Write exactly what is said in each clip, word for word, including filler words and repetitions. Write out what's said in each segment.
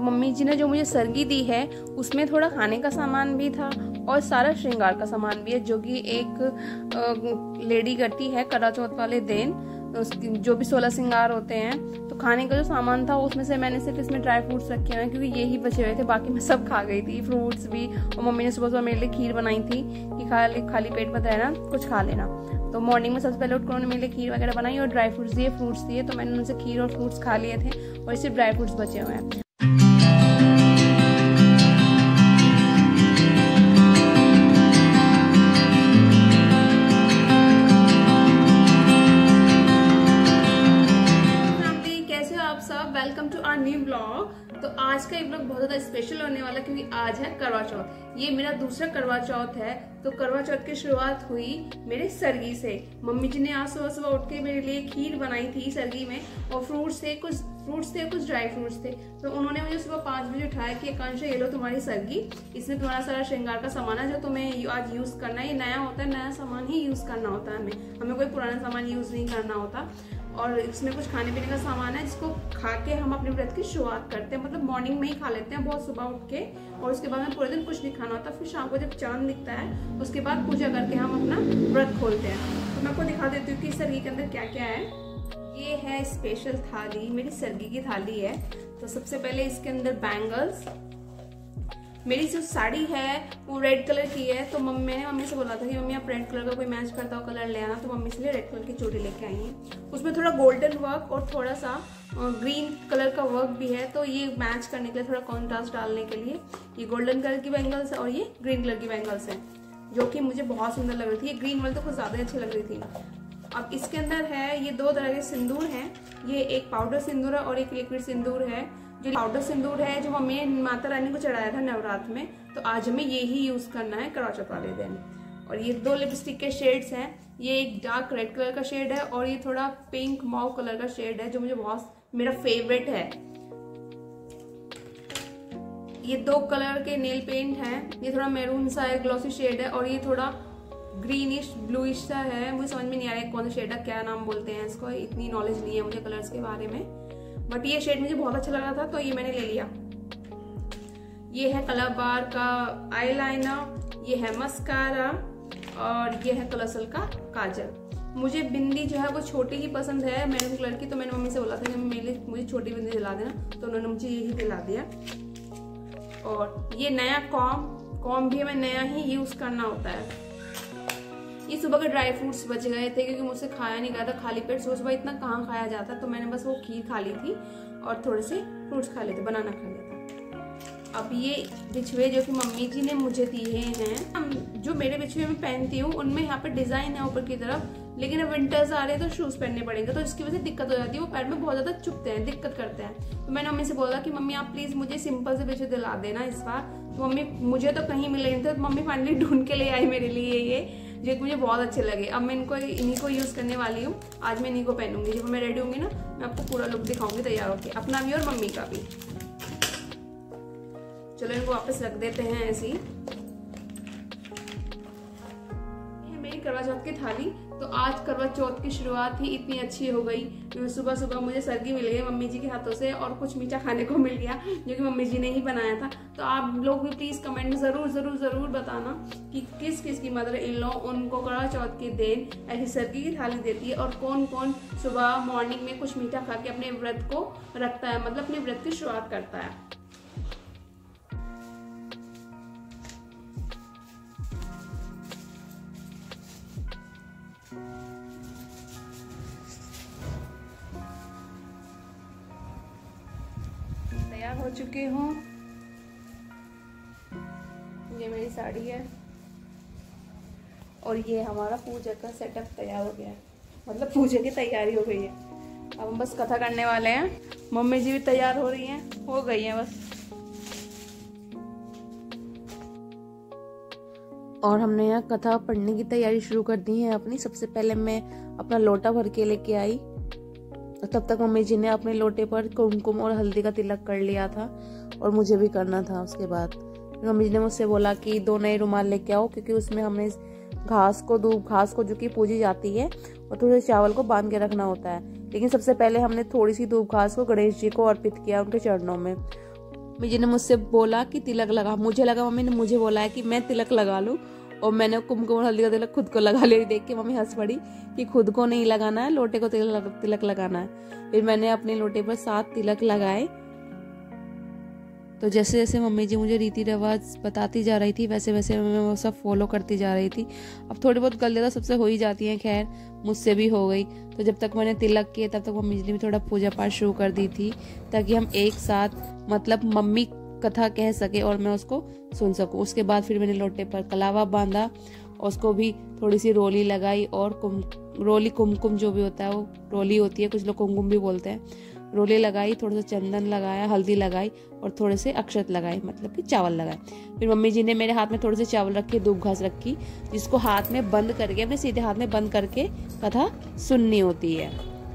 Mummy जी ने जो मुझे सरगी दी है उसमें थोड़ा खाने का सामान भी था और सारा श्रृंगार का सामान भी है, जो कि एक लेडी करती है करवा चौथ वाले दिन, जो भी सोलह श्रृंगार होते हैं। तो खाने का जो सामान था उसमें से मैंने सिर्फ इसमें ड्राई फ्रूट्स रखे हुए हैं क्योंकि यही बचे हुए थे, बाकी मैं सब खा गई थी, फ्रूट्स भी। और मम्मी ने सुबह सुबह मेरे लिए खीर बनाई थी कि खाली खाली पेट मत रहना, कुछ खा लेना। तो मॉर्निंग में सबसे पहले उठकर उन्होंने मेरे लिए खीर वगैरह बनाई और ड्राई फ्रूट्स दिए, फ्रूट्स दिए। तो मैंने उनसे खीर और फ्रूट्स खा लिए थे और सिर्फ ड्राई फ्रूट्स बचे हुए हैं। Welcome to our new blog. तो आज का ये ब्लॉग बहुत ज्यादा स्पेशल होने वाला क्योंकि आज है करवा चौथ। ये मेरा दूसरा करवा चौथ है। तो करवा चौथ की शुरुआत हुई मेरे सरगी से। मम्मी जी ने आज सुबह सुबह उठ के मेरे लिए खीर बनाई थी सरगी में, और फ्रूट्स थे, कुछ फ्रूट्स थे, कुछ ड्राई फ्रूट्स थे। तो उन्होंने मुझे सुबह पाँच बजे उठाया कि आकांक्षा ये लो तुम्हारी सरगी, इसमें तुम्हारा सारा श्रृंगार का सामान है जो तुम्हें आज यूज करना है। ये नया होता है, नया सामान ही यूज करना होता है हमें हमें कोई पुराना सामान यूज नहीं करना होता। और इसमें कुछ खाने पीने का सामान है जिसको खा के हम अपने व्रत की शुरुआत करते हैं, मतलब मॉर्निंग में ही खा लेते हैं बहुत सुबह उठ के, और उसके बाद में पूरे दिन कुछ नहीं खाना होता। फिर शाम को जब चांद दिखता है उसके बाद पूजा करके हम अपना व्रत खोलते हैं। तो मैं आपको दिखा देती हूँ कि सरगी के अंदर क्या क्या है। ये है स्पेशल थाली, मेरी सरगी की थाली है। तो सबसे पहले इसके अंदर बैंगल्स, मेरी जो साड़ी है वो रेड कलर की है। तो मम्मी मैंने मम्मी से बोला था कि मम्मी आप रेड कलर का कोई मैच करता हो कलर ले आना, तो मम्मी इसलिए रेड कलर की चूड़ी लेके आई है। उसमें थोड़ा गोल्डन वर्क और थोड़ा सा ग्रीन कलर का वर्क भी है, तो ये मैच करने के लिए, थोड़ा कॉन्ट्रास्ट डालने के लिए ये गोल्डन कलर की बैंगल्स और ये ग्रीन कलर की बैंगल्स है, जो कि मुझे बहुत सुंदर लग रही थी। ये ग्रीन वाली तो कुछ ज्यादा अच्छी लग रही थी। अब इसके अंदर है ये दो तरह के सिंदूर हैं। ये एक पाउडर सिंदूर है और एक लिक्विड सिंदूर है। जो पाउडर सिंदूर है जो मम्मी ने माता रानी को चढ़ाया था नवरात्र में, तो आज हमें ये ही यूज करना है करवा चौथ वाले दिन। और ये दो लिपस्टिक के शेड्स हैं। ये एक डार्क रेड कलर का शेड है और ये थोड़ा पिंक मॉव कलर का शेड है, जो मुझे बहुत मेरा फेवरेट है। ये दो कलर के नेल पेंट है। ये थोड़ा मैरून सा है, ग्लॉसी शेड है, और ये थोड़ा ग्रीनिश ब्लूइश सा है। मुझे समझ में नहीं आ रहा है कौन सा शेड है, क्या नाम बोलते हैं इसको, इतनी नॉलेज नहीं है मुझे कलर्स के बारे में, बट ये शेड मुझे बहुत अच्छा लगा था तो ये मैंने ले लिया। ये है कलर बार का आईलाइनर, ये है मस्कारा, और ये है कलरसल का काजल। मुझे बिंदी जो है वो छोटी ही पसंद है, मैरून कलर की। तो मैंने मम्मी से बोला था कि मेरे लिए मुझे छोटी बिंदी दिला देना, तो उन्होंने मुझे यही दिला दिया। और ये नया कॉम कॉम भी हमें नया ही यूज करना होता है। ये सुबह के ड्राई फ्रूट्स बच गए थे क्योंकि मुझसे खाया नहीं गया था खाली पेट, सुबह सुबह इतना कहाँ खाया जाता, तो मैंने बस वो खीर खा ली थी और थोड़े से फ्रूट्स खा लिए थे, बनाना खा लिया था। अब ये बिछुए जो कि मम्मी जी ने मुझे दिए हैं, जो मेरे बिछुए में पहनती हूँ उनमें यहाँ पे डिजाइन है ऊपर की तरफ, लेकिन अब विंटर्स आ रहे हैं तो शूज पहनने पड़ेंगे, तो इसकी वजह से दिक्कत हो जाती है, वो पैर में बहुत ज्यादा चुभते हैं, दिक्कत करते हैं। तो मैंने मम्मी से बोला कि मम्मी आप प्लीज मुझे सिंपल से बिछुए दिला देना इस बार। तो मम्मी मुझे तो कहीं मिले नहीं थे, तो मम्मी फाइनली ढूंढ के ले आई मेरे लिए ये, जो मुझे बहुत अच्छे लगे। अब मैं इनको इन्हीं को यूज करने वाली हूँ। आज मैं इन्हीं को पहनूंगी, जब मैं रेडी होंगी ना मैं आपको पूरा लुक दिखाऊंगी तैयार होके, अपना भी और मम्मी का भी। चलो इनको वापस रख देते हैं ऐसे ही। ये मेरी करवा चौथ की थाली। तो आज करवा चौथ की शुरुआत ही इतनी अच्छी हो गई। सुबह सुबह मुझे सरगी मिल गई मम्मी जी के हाथों से, और कुछ मीठा खाने को मिल गया जो कि मम्मी जी ने ही बनाया था। तो आप लोग भी प्लीज कमेंट में जरूर जरूर जरूर बताना कि किस किस की मदर इन लॉ उनको करवा चौथ के दिन ऐसी सरगी की थाली देती है, और कौन कौन सुबह मॉर्निंग में कुछ मीठा खा के अपने व्रत को रखता है, मतलब अपने व्रत की शुरुआत करता है। तैयार हो चुकी हूँ। ये मेरी साड़ी है और ये हमारा पूजा का सेटअप तैयार हो गया है, मतलब पूजा की तैयारी हो गई है। अब हम बस कथा करने वाले हैं। मम्मी जी भी तैयार हो रही हैं, हो गई हैं बस। और हमने यहाँ कथा पढ़ने की तैयारी शुरू कर दी है अपनी। सबसे पहले मैं अपना लोटा भर के लेके आई, तब तक मम्मी जी ने अपने लोटे पर कुमकुम और हल्दी का तिलक कर लिया था, और मुझे भी करना था। उसके बाद मम्मी जी ने मुझसे बोला कि दो नए रुमाल लेके आओ, क्योंकि उसमें हमने घास को दूब घास को जो कि पूजी जाती है, और थोड़े चावल को बांध के रखना होता है। लेकिन सबसे पहले हमने थोड़ी सी दूब घास को गणेश जी को अर्पित किया उनके चरणों में। मम्मी जी ने मुझसे बोला कि तिलक लगा। मुझे लगा मम्मी ने मुझे बोला है कि मैं तिलक लगा लूँ, और मैंने कुमकुम और हल्दी का तिलक खुद को लगा लिया। देख के मम्मी हंस पड़ी कि खुद को नहीं लगाना है, लोटे को तिलक तिलक लगाना है। फिर मैंने अपने लोटे पर सात तिलक लगाए। तो जैसे जैसे मम्मी जी मुझे रीति रिवाज बताती जा रही थी वैसे वैसे मैं वो सब फॉलो करती जा रही थी। अब थोड़ी बहुत गलतियाँ तो सबसे हो ही जाती हैं, खैर मुझसे भी हो गई। तो जब तक मैंने तिलक किए तब तक मम्मी जी ने भी थोड़ा पूजा पाठ शुरू कर दी थी, ताकि हम एक साथ मतलब मम्मी कथा कह सके और मैं उसको सुन सकूं। उसके बाद फिर मैंने लोटे पर कलावा बांधा, उसको भी थोड़ी सी रोली लगाई, और कुम रोली कुमकुम जो भी होता है वो रोली होती है, कुछ लोग कुमकुम भी बोलते हैं। रोली लगाई, थोड़ा सा चंदन लगाया, हल्दी लगाई और थोड़े से अक्षत लगाए, मतलब कि चावल लगाए। फिर मम्मी जी ने मेरे हाथ में थोड़े से चावल रखे, दूब घास रखी, जिसको हाथ में बंद करके, अपने सीधे हाथ में बंद करके कथा सुननी होती है।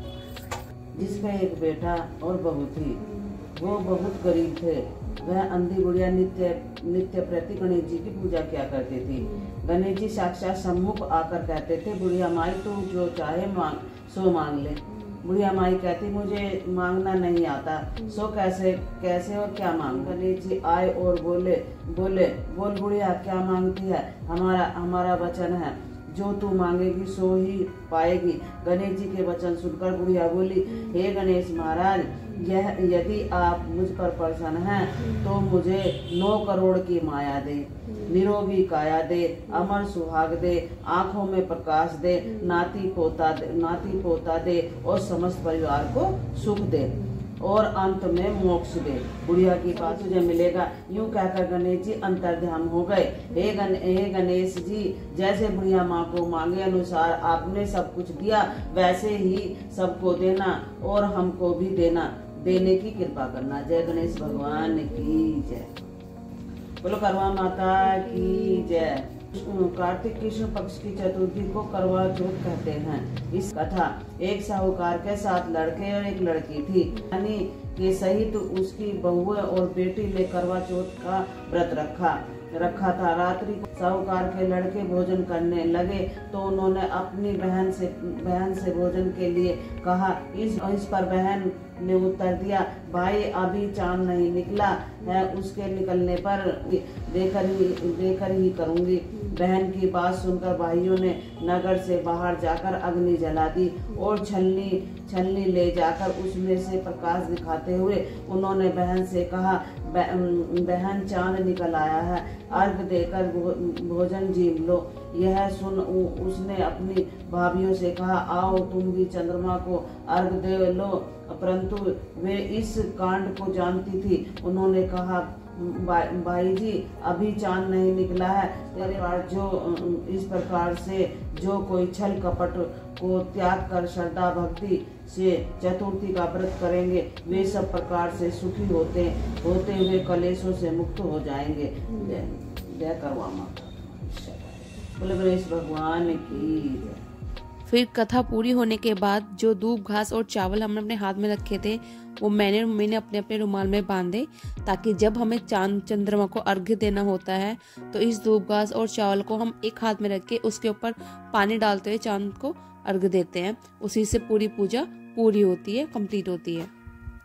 जिसका एक बेटा और बहू थी, वो बहुत गरीब थे। वह अंधी गुड़िया नित्य नित्य प्रति गणेश जी की पूजा किया करती थी। गणेश जी साक्षात सम्मुख आकर कहते थे, बुढ़िया माई तू जो चाहे मांग सो मांग ले। बुढ़िया माई कहती, मुझे मांगना नहीं आता, सो कैसे कैसे और क्या मांग। गणेश जी आए और बोले बोले बोल बुढ़िया क्या मांगती है, हमारा हमारा वचन है, जो तू मांगेगी सो ही पाएगी। गणेश जी के वचन सुनकर बुढ़िया बोली, हे गणेश महाराज, यह यदि आप मुझ पर प्रसन्न हैं तो मुझे नौ करोड़ की माया दे, निरोगी काया दे, अमर सुहाग दे, आंखों में प्रकाश दे, नाती पोता दे, नाती पोता दे और समस्त परिवार को सुख दे, और अंत में मोक्ष दे। बुढ़िया की बात तुझे मिलेगा। यूं कहकर गणेश जी अंतर्ध्यान हो गए। हे गण हे गणेश जी, जैसे बुढ़िया माँ को मांगे अनुसार आपने सब कुछ दिया, वैसे ही सबको देना और हमको भी देना, देने की कृपा करना। जय गणेश भगवान की जय। बोलो करवा माता की जय। कार्तिक कृष्ण पक्ष की चतुर्थी को करवा चौथ कहते हैं। इस कथा एक साहूकार के साथ लड़के और एक लड़की थी, यानी के सहित उसकी बहू और बेटी ने करवा चौथ का व्रत रखा रखा था। रात्रि को साहूकार के लड़के भोजन करने लगे तो उन्होंने अपनी बहन से बहन से भोजन के लिए कहा। इस इस पर बहन ने उत्तर दिया, भाई अभी चांद नहीं निकला है, उसके निकलने पर देकर ही देकर ही करूंगी। बहन की बात सुनकर भाइयों ने नगर से बाहर जाकर अग्नि जला दी और छलनी छलनी ले जाकर उसमें से प्रकाश दिखाते हुए उन्होंने बहन से कहा, बहन चांद निकल आया है, अर्घ देकर भोजन जीव लो। यह सुन उसने अपनी भाभियों से कहा, आओ तुम भी चंद्रमा को अर्घ दे लो, परंतु वे इस कांड को जानती थी। उन्होंने कहा, भाई जी अभी चांद नहीं निकला है। तेरे पास जो इस प्रकार से जो कोई छल कपट को त्याग कर श्रद्धा भक्ति से चतुर्थी का व्रत करेंगे, वे सब प्रकार से सुखी होते होते हुए कलेशों से मुक्त हो जाएंगे। जय करवा माता। बोले गणेश भगवान की। फिर कथा पूरी होने के बाद जो दूब घास और चावल हमने अपने हाथ में रखे थे वो मैंने मम्मी अपने अपने रुमाल में बांधे, ताकि जब हमें चांद चंद्रमा को अर्घ्य देना होता है तो इस दूब घास और चावल को हम एक हाथ में रख के उसके ऊपर पानी डालते हुए चांद को अर्घ्य देते हैं। उसी से पूरी पूजा पूरी होती है, कंप्लीट होती है।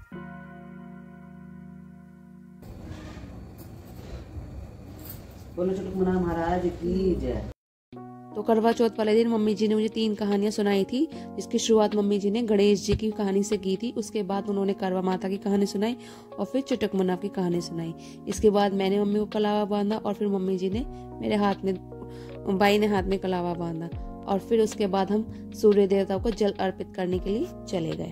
बोलो चुटकुला महाराज की जय। तो करवा चौथ वाले दिन मम्मी जी ने मुझे तीन कहानियां सुनाई थी, जिसकी शुरुआत मम्मी जी ने गणेश जी की कहानी से की थी। उसके बाद उन्होंने करवा माता की कहानी सुनाई और फिर चुटक मनाव की कहानी सुनाई। इसके बाद मैंने मम्मी को कलावा बांधा और फिर मम्मी जी ने मेरे हाथ में, बाई ने हाथ में कलावा बांधा, और फिर उसके बाद हम सूर्य देवता को जल अर्पित करने के लिए चले गए।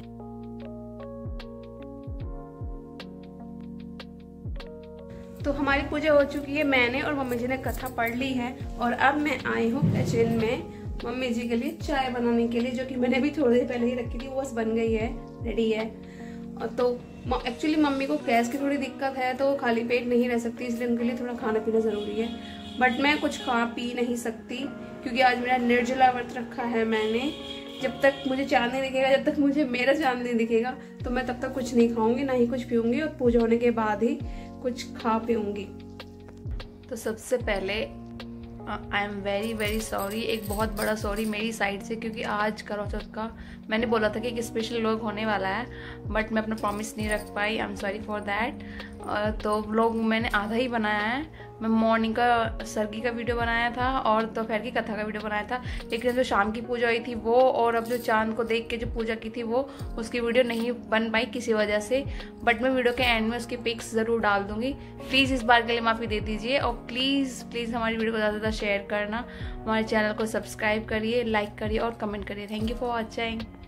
तो हमारी पूजा हो चुकी है, मैंने और मम्मी जी ने कथा पढ़ ली है, और अब मैं आई हूँ किचन में मम्मी जी के लिए चाय बनाने के लिए, जो कि मैंने भी थोड़ी देर पहले ही रखी थी। वो बस बन गई है, रेडी है। तो एक्चुअली मम्मी को गैस की थोड़ी दिक्कत है, तो वो खाली पेट नहीं रह सकती, इसलिए उनके लिए थोड़ा खाना पीना ज़रूरी है। बट मैं कुछ खा पी नहीं सकती क्योंकि आज मेरा निर्जला व्रत रखा है मैंने। जब तक मुझे चांद नहीं दिखेगा, जब तक मुझे मेरा चांद नहीं दिखेगा, तो मैं तब तक कुछ नहीं खाऊंगी, ना ही कुछ पीऊंगी, और पूजा होने के बाद ही कुछ खा पीऊंगी। तो सबसे पहले I am very very sorry, एक बहुत बड़ा सॉरी मेरी साइड से, क्योंकि आज करवा चौथ का मैंने बोला था कि एक स्पेशल व्लॉग होने वाला है, बट मैं अपना प्रॉमिस नहीं रख पाई। I am sorry for that. तो व्लॉग मैंने आधा ही बनाया है। मैं मॉर्निंग का सरगी का वीडियो बनाया था और दोपहर की कथा का वीडियो बनाया था, लेकिन जो शाम की पूजा हुई थी वो और अब जो चांद को देख के जो पूजा की थी वो उसकी वीडियो नहीं बन पाई किसी वजह से। बट मैं वीडियो के एंड में उसकी पिक्स ज़रूर डाल दूंगी। प्लीज़ इस बार के लिए माफ़ी दे दीजिए और प्लीज़ प्लीज़ हमारी वीडियो को ज़्यादा से ज़्यादा शेयर करना, हमारे चैनल को सब्सक्राइब करिए, लाइक करिए और कमेंट करिए। Thank you for watching.